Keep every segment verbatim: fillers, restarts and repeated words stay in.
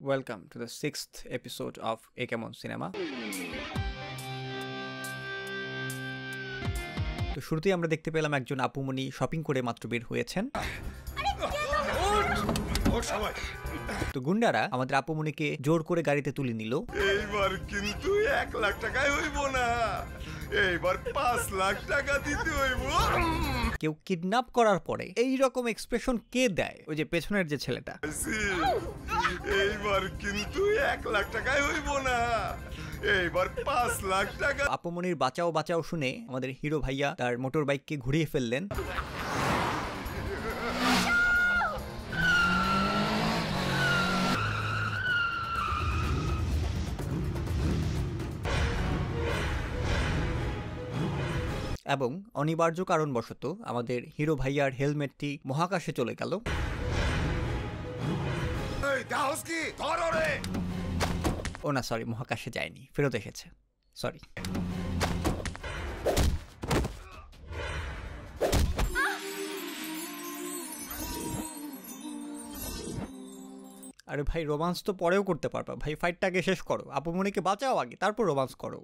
Welcome to the sixth episode of Ekemon Cinema. তো শুরুতেই আমরা দেখতে পেলাম একজন আপুমনি শপিং করে মাত্র বের হয়েছেন। তো গুন্ডারা আমাদের আপুমনিকে জোর করে গাড়িতে তুলে নিল। এইবার কিন্তু এক লাখ টাকায় হইব না, এইবার পাঁচ লাখ টাকা দিতে হইব। কেউ কিডন্যাপ করার পরে এই রকম এক্সপ্রেশন কে দেয়? ওই যে পেছনের যে ছেলেটা। এইবার কিন্তু এক লাখ টাকায় হইব না, এইবার পাঁচ লাখ টাকা। আপুমনির বাঁচাও বাঁচাও শুনে আমাদের হিরো ভাইয়া তার মোটর বাইককে ঘুরিয়ে ফেললেন। এবং অনিবার্য কারণবশত আমাদের হিরো ভাইয়ার হেলমেটটি মহাকাশে চলে গেল। ও না, সরি, মহাকাশে যায়নি, ফেরত এসেছে, সরি। আরে ভাই, রোমান্স তো পরেও করতে পারবা ভাই, ফাইটটাকে শেষ করো, আপুমনিকে বাঁচাও আগে, তারপর রোমান্স করো।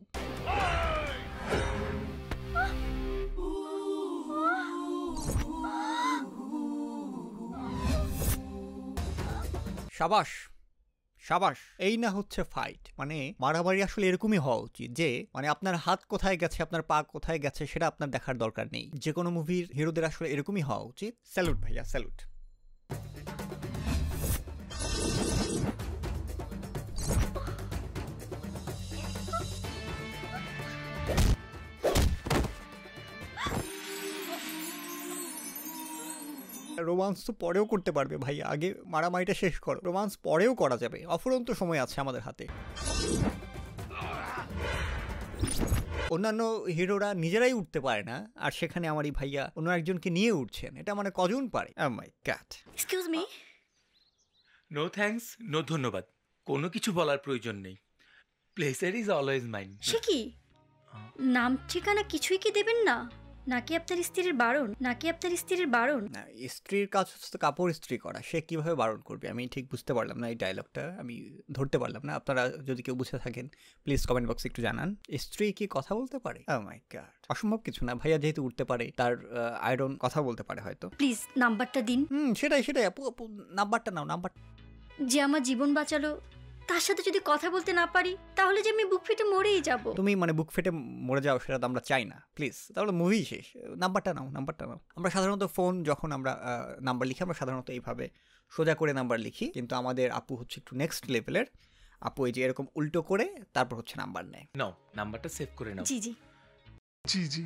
সাবাস সাবাস, এই না হচ্ছে ফাইট। মানে মারামারি আসলে এরকমই হওয়া উচিত যে মানে আপনার হাত কোথায় গেছে, আপনার পা কোথায় গেছে সেটা আপনার দেখার দরকার নেই। যে কোনো মুভির হিরোদের আসলে এরকমই হওয়া উচিত। স্যালুট ভাইয়া, স্যালুট। রোমান্স তো পরেও করতে পারবে ভাই, আগে মারামারিটা শেষ করো, রোমান্স পরেও করা যাবে, অফুরন্ত সময় আছে আমাদের হাতে। অন্যান্য হিরোরা নিজেরাই উঠতে পারে না, আর সেখানে আমারই ভাইয়া অন্য একজনকে নিয়ে উঠছেন, এটা মানে কজন পারে? Oh my God. Excuse me. No thanks, no ধন্যবাদ, কোনো কিছু বলার প্রয়োজন নেই। Pleasure is always mine. সে কি, নাম ঠিকানা কিছুই কি দেবেন না? নাকি আপনার স্ত্রীর বারণ? নাকি আপনার স্ত্রীর বারণ? না, স্ত্রীর কাজ হচ্ছে তো কাপড় ইস্ত্রি করা, সে কিভাবে বারণ করবে? আমি ঠিক বুঝতে পারলাম না এই ডায়লগটা, আমি ধরতে পারলাম না। আপনারা যদি কেউ বুঝে থাকেন প্লিজ কমেন্ট বক্সে একটু জানান। স্ত্রী কি কথা বলতে পারে? ও মাই গড, অসম্ভব কিছু না ভাইয়া, যেহেতু উঠতে পারে তার আয়রন কথা বলতে পারে হয়তো। প্লিজ নাম্বারটা দিন। হুম, সেটাই সেটাই আপু, আপু নাম্বারটা নাও, নাম্বার। যে আমার জীবন বাঁচালো তার সাথে যদি কথা বলতে না পারি তাহলে যে আমি বুক ফেটে মরেই যাব। তুমি মানে বুক ফেটে মরে যাও, সেটা তো আমরা চাই না, প্লিজ। তাহলে মুভি শেষ, নাম্বারটা নাও, নাম্বারটা নাও। আমরা সাধারণত ফোন যখন আমরা নাম্বার লিখি, আমরা সাধারণত এইভাবে সোজা করে নাম্বার লিখি, কিন্তু আমাদের আপু হচ্ছে একটু নেক্সট লেভেলের। আপু এই যে এরকম উল্টো করে তারপর হচ্ছে নাম্বার নেয়। নাও, নাম্বারটা সেভ করে নাও। জি জি জি জি।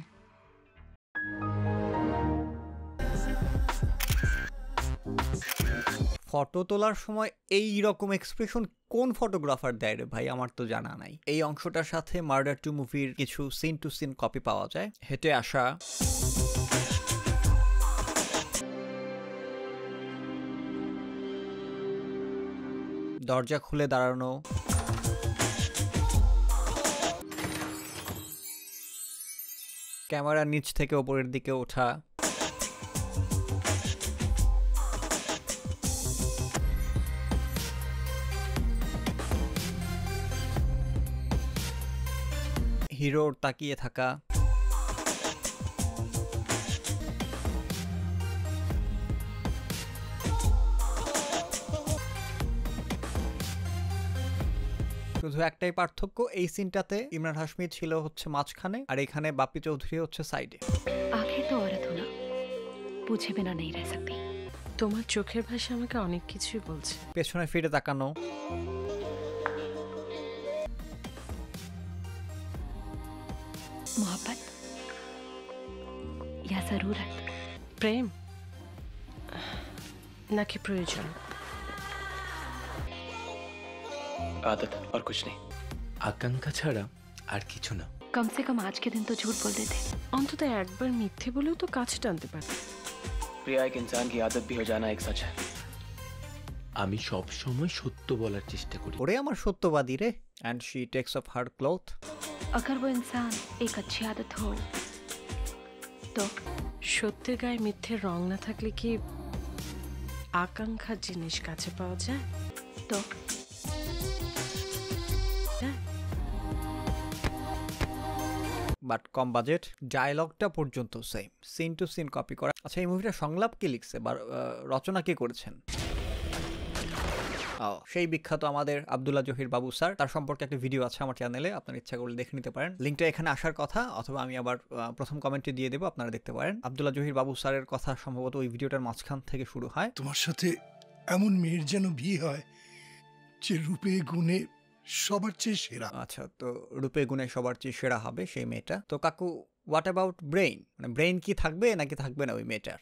ফটো তোলার সময় এই রকম এক্সপ্রেশন কোন ফটোগ্রাফার দেয় রে ভাই? আমার তো জানা নাই। এই অংশটার সাথে মার্ডার টু মুভির কিছু সিন টু সিন কপি পাওয়া যায়। হেঁটে আসা, দরজা খুলে দাঁড়ানো, ক্যামেরা নিচ থেকে ওপরের দিকে ওঠা, হিরোর তাকিয়ে থাকা, শুধু একটাই পার্থক্য, এই সিনটাতে ইমরান হাশমি ছিল হচ্ছে মাঝখানে, আর এখানে বাপ্পি চৌধুরী হচ্ছে সাইডে। आखिर तो औरत हो ना, पूछे बिना नहीं रह सकती। তোমার চোখের ভাষা আমাকে অনেক কিছুই বলছে। পেছনে ফিরে তাকানো, मोहब्बत या जरूरत? প্রেম নাকি প্রয়োজন? आदत और कुछ नहीं। আকাঙ্ক্ষা ছাড়া আর কিছু না। कम से कम आज के दिन तो झूठ बोल देते। অন্তত একবার মিথ্যে বলেও তো কাছে টানতে পারে। प्रिया, एक इंसान की आदत भी हो जाना एक सच है। আমি সব সময় সত্য বলার চেষ্টা করি। ওরে আমার সত্যবাদী রে। and she takes off her cloth। अगर वो इंसान एक अच्छी आदत हो তো সত্যের গায়ে মিথ্যের রং না থাকলে কি আকাঙ্ক্ষার জিনিস কাছে পাওয়া যায়? তো বাট কম বাজেট, ডায়লগটা পর্যন্ত same, scene to scene copy করা। আচ্ছা, এই মুভিটা সংলাপ কে লিখছে বা রচনা কে করেছেন? ও, সেই বিখ্যাত আমাদের আব্দুল্লাহ জহির বাবু স্যার। তার সম্পর্কে একটা ভিডিও আছে আমার চ্যানেলে, আপনার ইচ্ছা করলে দেখে নিতে পারেন। লিঙ্কটা এখানে আসার কথা, অথবা আমি আবার প্রথম কমেন্টে দিয়ে দেবো, আপনারা দেখতে পারেন। আব্দুল্লাহ জহির বাবু স্যারের কথা সম্ভবত ওই ভিডিওটার মাঝখান থেকে শুরু হয়। তোমার সাথে এমন মেয়ের যেন বিয়ে হয় যে রূপে গুণে সবার চেয়ে সেরা। আচ্ছা, তো রূপে গুণে সবার চেয়ে সেরা হবে সেই মেয়েটা। তো কাকু, হোয়াট অ্যাবাউট ব্রেইন? মানে ব্রেইন কি থাকবে নাকি থাকবে না ওই মেয়েটার?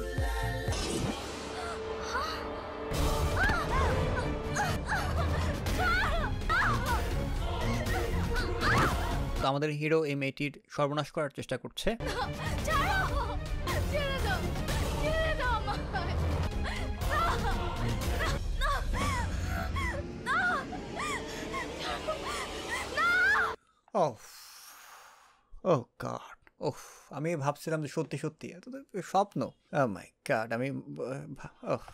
তো আমাদের হিরো এই মেয়েটির সর্বনাশ করার চেষ্টা করছে। ওহ ও গড, ওহ, আমি ভাবছিলাম যে সত্যি সত্যি, এত তো স্বপ্ন। ও মাই গড, আমি ওহ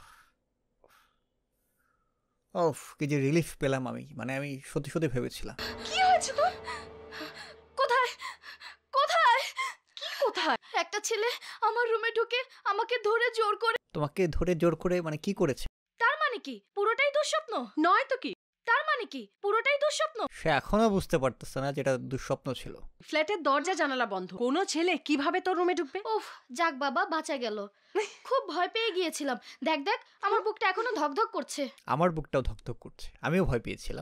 ওহ কি যে রিলিফ পেলাম আমি, মানে আমি সত্যি সত্যি ভেবেছিলাম। কি হয়েছে তোর? কোথায় কোথায় কি কোথায়? একটা ছেলে আমার রুমে ঢুকে আমাকে ধরে জোর করে। তোমাকে ধরে জোর করে মানে কি করেছে? তার মানে কি পুরোটাই দুঃস্বপ্ন? নয় তো কি? তার মানে কি পুরোটাই দুঃস্বপ্ন? সে এখনো বুঝতে পারতেছে না যেটা দুঃস্বপ্ন ছিল। ফ্ল্যাটের দরজা জানালা বন্ধ, কোনো ছেলে কিভাবে তোর রুমে ঢুকবে? উফ, যাক বাবা, বাঁচা গেল। খুব ভয় পেয়ে গিয়েছিলাম। দেখ দেখ, আমার বুকটা এখনো ধকধক করছে। আমার বুকটাও ধকধক করছে, আমিও ভয় পেয়েছিলাম।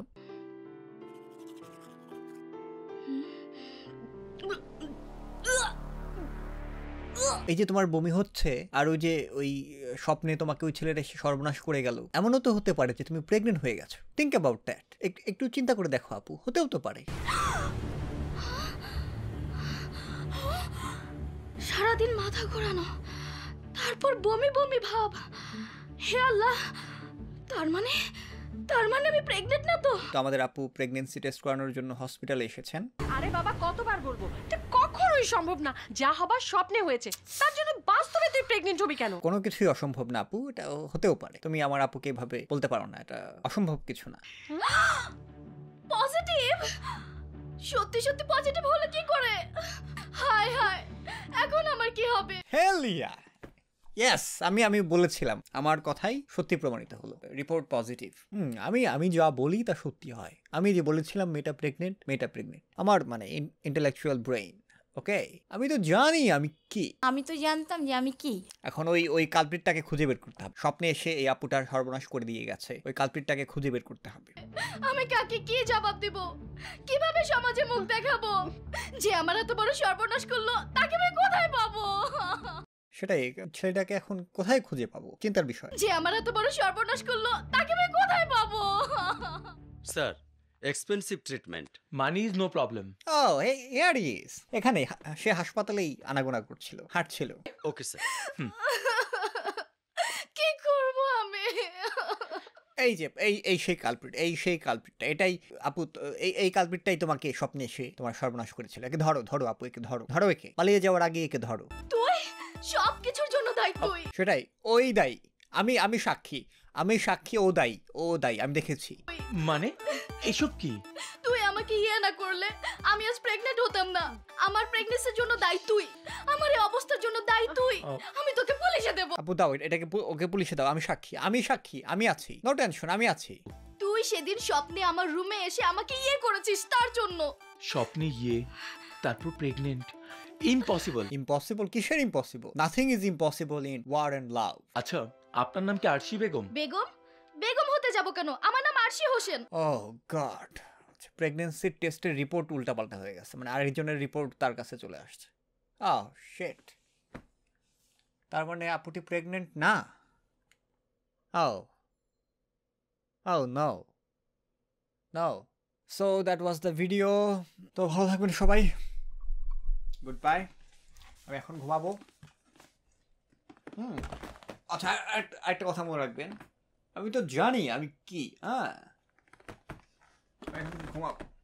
এই যে তোমার বমি হচ্ছে, আর ওই যে ওই স্বপ্নে তোমাকে ওই ছেলেটা এসে সর্বনাশ করে গেল, এমনও তো হতে পারে যে তুমি প্রেগনেন্ট হয়ে গেছো। থিঙ্ক অ্যাবাউট দ্যাট, একটু চিন্তা করে দেখো আপু, হতেও তো পারে। সারাদিন মাথা ঘোরানো, তারপর বমি বমি ভাব। হে আল্লাহ, তার মানে তার মানে আমি প্রেগনেন্ট না তো? তো আমাদের আপু প্রেগন্যান্সি টেস্ট করানোর জন্য হসপিটালে এসেছেন। আরে বাবা, কতবার বলবো, এটা কখনোই সম্ভব না। যা হবার স্বপ্নে হয়েছে, তার জন্য বাস্তবে তুই প্রেগনেন্ট হবি কেন? কোনো কিছুই অসম্ভব না আপু, এটা হতেও পারে। তুমি আমার আপুকে এভাবে বলতে পারো না, এটা অসম্ভব কিছু না। পজিটিভ? সত্যি সত্যি পজিটিভ হলে কি করে? হায় হায়, এখন আমার কি হবে? হেল ইয়া, ইয়েস, আমি আমি বলেছিলাম, আমার কথাই সত্যি প্রমাণিত হলো, রিপোর্ট পজিটিভ। হুম, আমি আমি যা বলি তা সত্যি হয়। আমি যে বলেছিলাম মেয়েটা প্রেগনেন্ট, মেয়েটা প্রেগনেন্ট। আমার মানে ইন্টেলেকচুয়াল ব্রেইন, ওকে, আমি তো জানি আমি কি। আমি তো জানতাম যে আমি কি। এখন ওই ওই কালপ্রিটটাকে খুঁজে বের করতে হবে। স্বপ্নে এসে এই আপুটার সর্বনাশ করে দিয়ে গেছে, ওই কালপ্রিটটাকে খুঁজে বের করতে হবে। আমি কাকে কি জবাব দিব? কিভাবে সমাজে মুখ দেখাবো? যে আমার এত বড় সর্বনাশ করলো, তাকে আমি কোথায় পাবো? সেটাই, ছেলেটাকে এখন কোথায় খুঁজে পাবো, চিন্তার বিষয়। যে আমার এত বড় সর্বনাশ করলো, তাকে আমি কোথায় পাবো? Sir, expensive treatment. Money is no problem. Oh, here he is. এখানে সে হাসপাতালেই আনাগোনা করছিল, হাঁটছিল। Okay sir. কি করব আমি? এই যে এই এই সেই কালপ্রিট, এই সেই কালপ্রিটটা, এটাই আপু, এই এই কালপ্রিটটাই তোমাকে স্বপ্নে এসে তোমার সর্বনাশ করেছিল। একে ধরো, ধরো আপু, একে ধরো, ধরো একে, পালিয়ে যাওয়ার আগে একে ধরো। তুই সব কিছুর জন্য দায়ী তুই। সেটাই, ওই দায়ী। আমি আমি সাক্ষী, আমি সাক্ষী, ও দায়ী, ও দায়ী, আমি দেখেছি। মানে এসব কি? তুই আমাকে ইয়ে না করলে আমি আজ প্রেগনেন্ট হতাম না। আমার প্রেগন্যান্সির জন্য দায়ী তুই, আমার এই অবস্থার জন্য দায়ী তুই। আমি তোকে পুলিশে দেব। আপু দাও এটাকে, ওকে পুলিশে দাও। আমি সাক্ষী, আমি সাক্ষী, আমি আছি, নো টেনশন, আমি আছি। তুই সেদিন স্বপ্নে আমার রুমে এসে আমাকে ইয়ে করেছিস, তার জন্য। স্বপ্নে ইয়ে, তারপর প্রেগনেন্ট? ইম্পসিবল। ইম্পসিবল? কিসের impossible? Nothing is impossible in war and love. আচ্ছা, আপনার নাম কি আরশি বেগম? বেগম? বেগম হতে যাব কেন? আমার নাম Arshi Hossain. Oh God, pregnancy টেস্টের রিপোর্ট উল্টাপাল্টা হয়ে গেছে, মানে আরেকজনের রিপোর্ট তার কাছে চলে আসছে। ও শিট, তার মানে আপুটি প্রেগনেন্ট না। Oh oh no no so that was the video. তো ভালো থাকবেন সবাই, গুড বাই। আমি এখন ঘুমাবো। হুম, আচ্ছা, একটা কথা মনে রাখবেন, আমি তো জানি আমি কি। হ্যাঁ, ঘুমাবো।